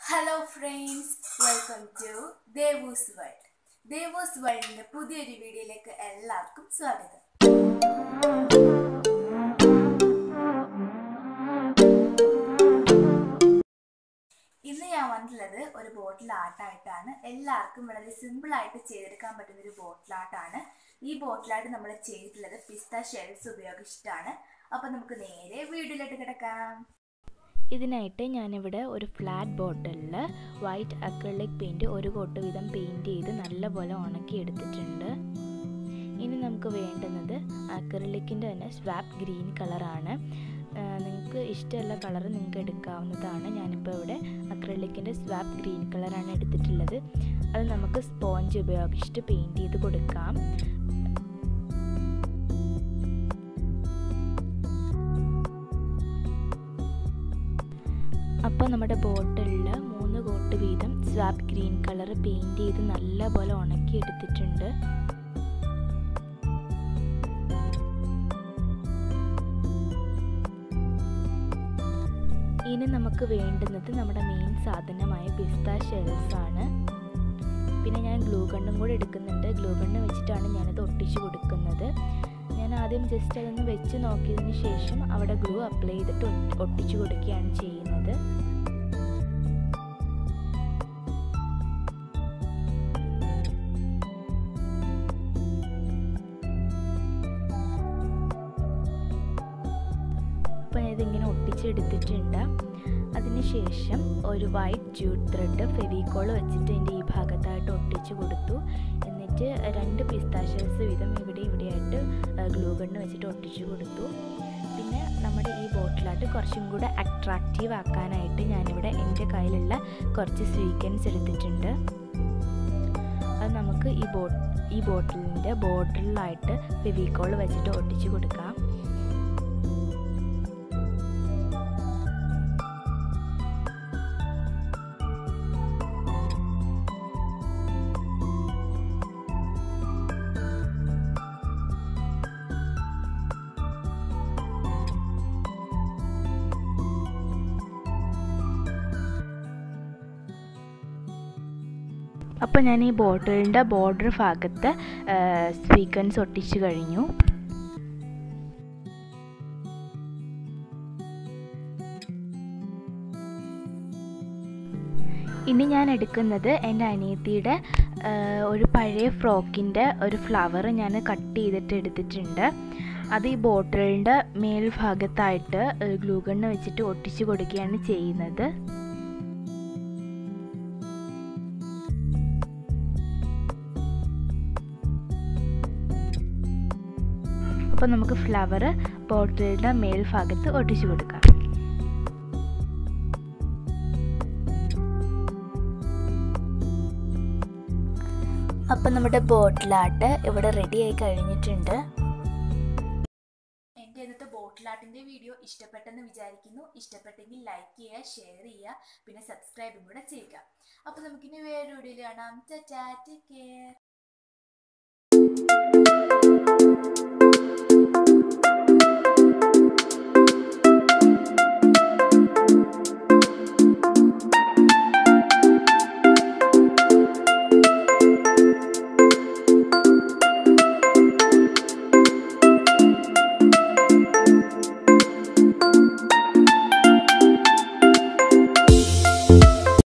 Hello friends, welcome to Devus World. Devus World പുതിയൊരു വീഡിയോയിലേക്ക് എല്ലാവർക്കും സ്വാഗതം. ഇന്ന് ഞാൻ വന്നിട്ടുള്ളത് ഒരു ബോട്ടിൽ ആർട്ടായിട്ടാണ്. എല്ലാവർക്കും വളരെ സിമ്പിൾ ആയിട്ട് ചെയ്തെടുക്കാൻ പറ്റുന്ന ഒരു ബോട്ടിൽ ആർട്ടാണ്. ഈ ബോട്ടിൽ ആർട്ട് നമ്മൾ ചെയ്തിട്ടുള്ളത് പിസ്ത ഷെൽസ് ഉപയോഗിച്ചിട്ടാണ്. അപ്പോൾ നമുക്ക് നേരെ വീഡിയോയിലോട്ട് കിടക്കാം. ഇതിനായിട്ട് ഞാനിവിടെ ഒരു ഫ്ലാറ്റ് ബോട്ടിലിൽ വൈറ്റ് അക്രിലിക് പെയിൻറ്റ് ഒരു കോട്ട് വീതം പെയിൻറ്റ് ചെയ്ത് നല്ലപോലെ ഉണക്കി എടുത്തിട്ടുണ്ട്. ഇനി നമുക്ക് വേണ്ടുന്നത് അക്രിലിക്കിൻ്റെ തന്നെ സ്വാപ്പ് ഗ്രീൻ കളറാണ്. നിങ്ങൾക്ക് ഇഷ്ടമുള്ള കളർ നിങ്ങൾക്ക് എടുക്കാവുന്നതാണ്. ഞാനിപ്പോൾ ഇവിടെ അക്രിലിക്കിൻ്റെ സ്വാപ്പ് ഗ്രീൻ കളറാണ് എടുത്തിട്ടുള്ളത്. അത് നമുക്ക് സ്പോഞ്ച് ഉപയോഗിച്ചിട്ട് പെയിൻറ്റ് ചെയ്ത് കൊടുക്കാം. അപ്പോൾ നമ്മുടെ ബോട്ടിലിൽ 3 കോട്ട് വീതം സ്വാപ്പ് ഗ്രീൻ കളർ പെയിൻറ്റ് ചെയ്ത് നല്ലപോലെ ഉണക്കി എടുത്തിട്ടുണ്ട്. ഇനി നമുക്ക് വേണ്ടുന്നത് നമ്മുടെ മെയിൻ സാധനമായ പിസ്ത ഷെൽസ് ആണ്. പിന്നെ ഞാൻ ഗ്ലൂ ഗണ്ണും കൂടെ എടുക്കുന്നുണ്ട്. ഗ്ലൂ ഗണ്ണ് വെച്ചിട്ടാണ് ഞാനത് ഒട്ടിച്ചു കൊടുക്കുന്നത്. ഞാൻ ആദ്യം ജസ്റ്റ് അതൊന്ന് വെച്ച് നോക്കിയതിന് ശേഷം അവിടെ ഗ്ലൂ അപ്ലൈ ചെയ്തിട്ട് ഒട്ടിച്ചു കൊടുക്കുകയാണ് ചെയ്യുന്നത്. അപ്പോൾ ഇതിങ്ങനെ ഒട്ടിച്ചെടുത്തിട്ടുണ്ട്. അതിനുശേഷം ഒരു വൈറ്റ് ജൂട്ട് ത്രെഡ് ഫെവിക്കോൾ വെച്ചിട്ട് എൻ്റെ ഈ ഭാഗത്തായിട്ട് ഒട്ടിച്ചു കൊടുത്തു. എന്നിട്ട് 2 പിസ്ത ഷെൽസ് വീതം ഇവിടെയായിട്ട് ഗ്ലൂ ഗണ്ണ് വെച്ചിട്ട് ഒട്ടിച്ചു കൊടുത്തു. പിന്നെ നമ്മുടെ ഈ ബോട്ടിലായിട്ട് കുറച്ചും കൂടെ അട്രാക്റ്റീവ് ആക്കാനായിട്ട് ഞാനിവിടെ എൻ്റെ കയ്യിലുള്ള കുറച്ച് സ്വീക്കൻസ് എടുത്തിട്ടുണ്ട്. അത് നമുക്ക് ഈ ബോട്ടിലിൻ്റെ ബോർഡറിലായിട്ട് ഫെവിക്കോൾ വെച്ചിട്ട് ഒട്ടിച്ചു കൊടുക്കാം. അപ്പോൾ ഞാൻ ഈ ബോട്ടിലിൻ്റെ ബോർഡർ ഭാഗത്ത് സ്വീക്കൻസ് ഒട്ടിച്ചു കഴിഞ്ഞു. ഇനി ഞാൻ എടുക്കുന്നത് എൻ്റെ അനിയത്തിയുടെ ഒരു പഴയ ഫ്രോക്കിൻ്റെ ഒരു ഫ്ലവർ ഞാൻ കട്ട് ചെയ്തിട്ട് എടുത്തിട്ടുണ്ട്. അത് ഈ ബോട്ടിലിൻ്റെ മേൽഭാഗത്തായിട്ട് ഗ്ലൂ ഗണ്ണ് വെച്ചിട്ട് ഒട്ടിച്ചു കൊടുക്കുകയാണ് ചെയ്യുന്നത്. അപ്പോൾ നമുക്ക് ഫ്ലവർ ബോട്ടിലിൻ്റെ മേൽഭാഗത്ത് ഒട്ടിച്ചു കൊടുക്കാം. അപ്പോൾ നമ്മുടെ ബോട്ടിലാട്ട് ഇവിടെ റെഡി ആയി കഴിഞ്ഞിട്ടുണ്ട്. എൻ്റെ ഇന്നത്തെ ബോട്ടിലാട്ടിൻ്റെ വീഡിയോ ഇഷ്ടപ്പെട്ടെന്ന് വിചാരിക്കുന്നു. ഇഷ്ടപ്പെട്ടെങ്കിൽ ലൈക്ക് ചെയ്യുക, ഷെയർ ചെയ്യുക, പിന്നെ സബ്സ്ക്രൈബും കൂടെ ചെയ്യുക. അപ്പോൾ നമുക്കിനി വേറൊരു വീഡിയോയിൽ കാണാം. Tata, take care.